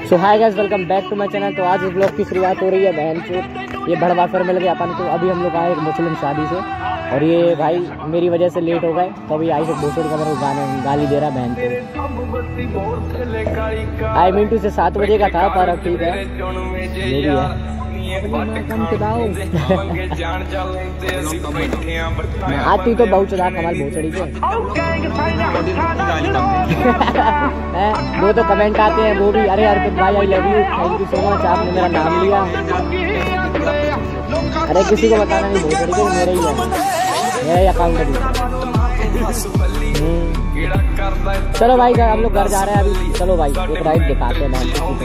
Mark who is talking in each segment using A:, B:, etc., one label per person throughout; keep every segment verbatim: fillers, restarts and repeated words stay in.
A: So hi guys, welcome back to my channel. तो आज इस ब्लॉग की शुरुआत हो रही है बहन से। ये बड़वा फिर मिल गया अपन को। अभी हम लोग आए एक मुस्लिम शादी से और ये भाई मेरी वजह से लेट हो गए, तो अभी आई से भोसड़ का मेरे गाने गाली दे रहा बहन को। आई मीन टू से सात बजे का था, पर अब ठीक है, मेरी है आती तो बहुत चला कमाल भोसड़ी के। वो तो कमेंट आते हैं वो भी, अरे अर्पित भाई I love you, thank you so much, आपने मेरा नाम लिया। अरे किसी को बताना नहीं, भोसड़ी के मेरे ही है, मेरा ही अकाउंट है। चलो भाई हम लोग घर जा रहे हैं अभी। चलो भाई एक राइड दिखाते हैं।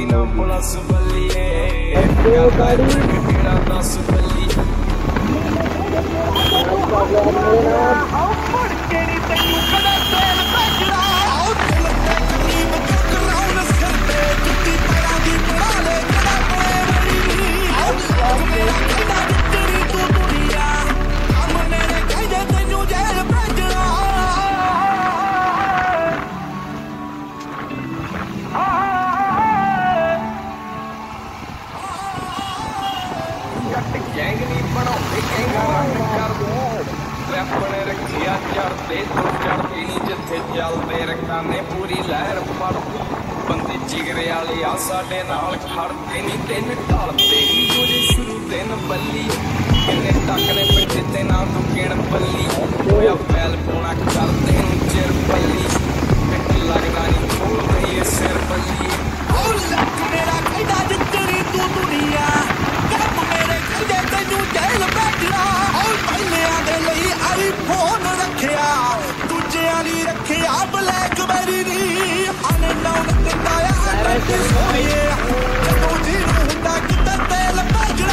B: अपने रखिया चढ़ते तो चढ़ते नहीं जिथे चलते रखाने पूरी लहर पड़ती बंदे जिगरे वाले आ साडे नाल खड़ते नहीं दिन ढलते जो शुरू दिन बल्ली किन्ने टकने पिछे ते ना तू गिण बल्ली होया फैल पोना करते चिर बल्ली पिट लगना नहीं छोड़ते ये सिर बल्ली ओ लख मेरा कहदा जितनी तू दुनिया कब मेरे कहदे तैनू जेल बैठना ओ पहले आदे लई आई फोन रखिया दूजियां नी रखिया ब्लैकबेरी नी अननोन ते ताया अंडर सोए जदों जी हुंदा किते तेल भजना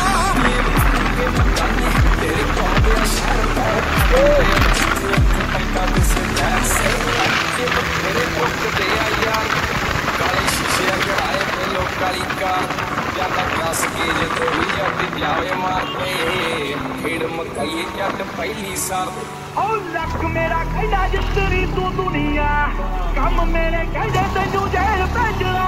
B: तेरे कोल शहर ओ कद से ऐसे तेरे पुੱਤ दे आ यार काले शीशे अगड़ाए पे लोग काली कार ज्यादा क्लास के जे तो ही जब जावे मारते खेड़ मकाई जट पहली सार ओ लख मेरा कहदा जितनी तू दुनिया कम मेरे कहदे तैनू जेल भेजना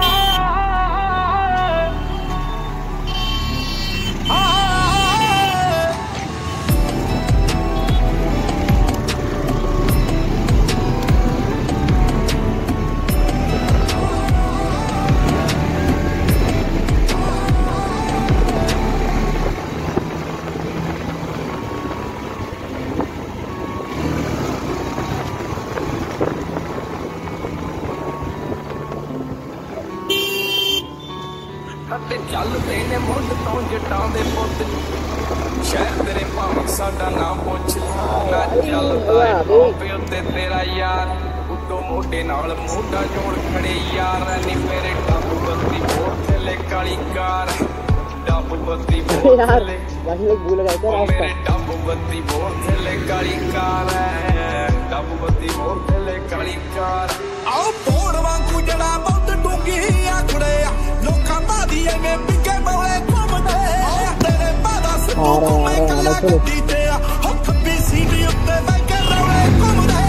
B: चलते ने मुंड तो जटां दे पुत शहर तेरे भावें साडा नाम पुछ ना चलदा पे उत्ते तेरा यार उतो मोढे नाल मोढा जोड़ खड़े यार नी मेरे डब बत्ती बोर थले काली कार डब बत्ती बोर थले वही लोग भूल गए थे रास्ता मेरे डब बत्ती बोर थले काली कार डब बत्ती बोर थले काली कार आओ बोर वांगू जड़ा बहुत डूंगी आखड़े लोकां बादी में बिके मोए घुमदे तेरे बादा से तू मैं कला दीते हक भी सीधी उत्ते मैं के रवे घुमदे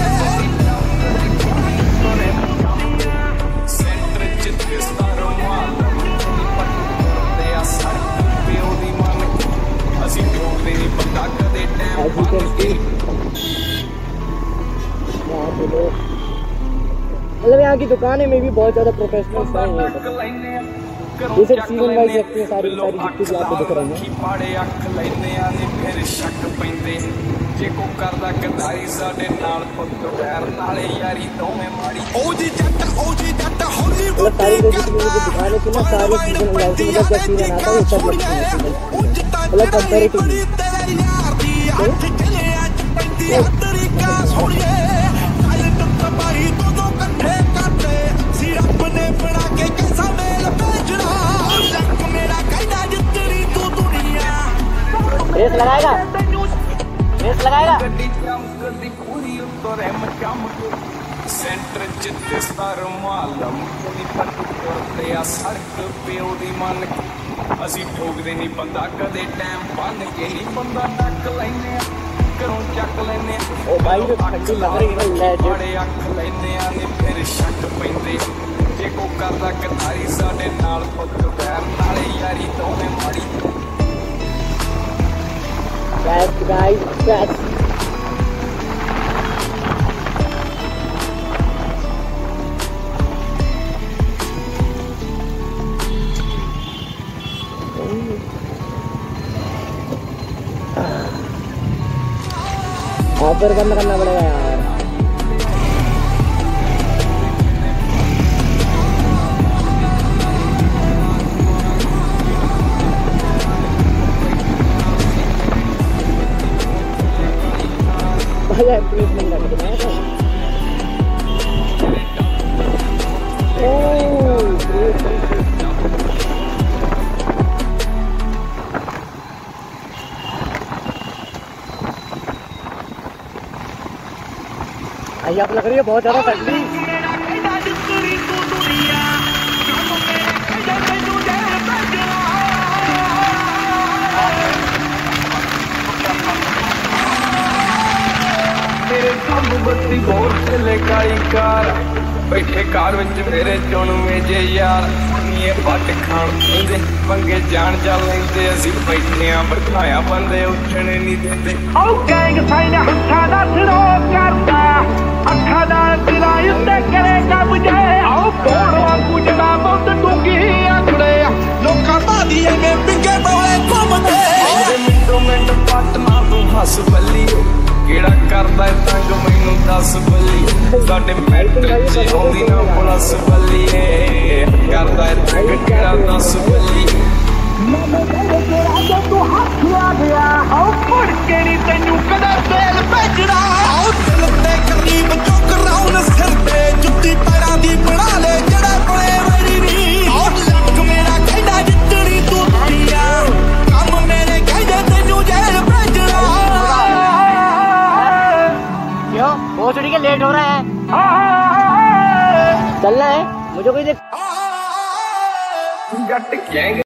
B: सेंटर जिथे सारो माल पट्टे आ सड़क पे ओदी मन ਅਸੀਂ ठोकदे नहीं बंदा कदे टाइम बन के मतलब यहाँ की दुकानें में भी बहुत ज्यादा प्रोफेशनल हैं। ये सब सीजन वाइज रखते हैं सारी सारी जितनी भी आपको दिख रही हैं। पाड़े अख लैने आने फिर शक पैंदे जे को करदा गदारी साडे नाल पुੱਤ वैर नाले यारी दोवें माड़ी ओ जी जट ओ जी जट हॉलीवुड सारी जितनी भी दुकानें थी ना सारी सीजन वाइज मतलब जब सीजन आता है सब लगती है मतलब कंपैरेटिवली हट चले आज पैंदी तरीका सोड़िए काले तो भाई दोनों कंधे काटे सिर्फ ने बना के कैसा मेल भेजना लक मेरा कहदा जितनी तू दुनिया रेस लगाएगा रेस लगाएगा गड्डी चमकदी पूरी उतरे मचम सेंटर जिथे सार मालम कोई पट्टू करते आ सड़क पे ओदी मन ਅਸੀਂ ठोकदे नहीं बंदा कदे टाइम बन के नहीं बंदा टक लैने घरों चक लैने ओ भाई ठंडी लग रही है बड़े अख लैने आ ने फिर शक पैंदे जे को करदा कतारी साडे नाल पुੱਤ बैर नाले यारी दोਵੇਂ माड़ी
A: Best guys, best. ऑफर कम करना पड़ेगा यार। आइए आप लग रही है बहुत ज्यादा ठंडी।
B: मेरे सब बत्ती बोर चले काई कार बैठे कार विच मेरे चुन मेजे यार ये पट खान दे पंगे जान चल लेंदे असी बैठे आ बिठाया बंदे उठने नहीं देंदे ओ गैंग साइन हत्था दा सिरो करदा अखा दा दिला उत्ते करेगा बुझाए आओ बोर वांगू जड़ा बहुत डूंगी आखड़े लोकां बादी एवें पिंगे बोले घुमदे मिंटो मिंट पट ना तू हस बल्ली केड़ा करदा तंग मैनू दस बल्ली साडे मैट्रिक च आउंदी ना प्लस बल्ली करदा तंग केड़ा दस बल्ली मैं तेरा जो तू हाथ आ गया आओ फड़ के नी तैनू कदा तेल भेजना आओ दिल ते करीब चुक राउन सिर ते जुत्ती पैरां दी बना ले जड़ा बणे वड़ी नी आओ लक मेरा कहदा जितनी तू दिया काम मेरे कहदे तैनू जेल भेजना
A: क्यों भोसड़ी के लेट हो रहा है, चलना है मुझे कोई देख
B: जट गैंग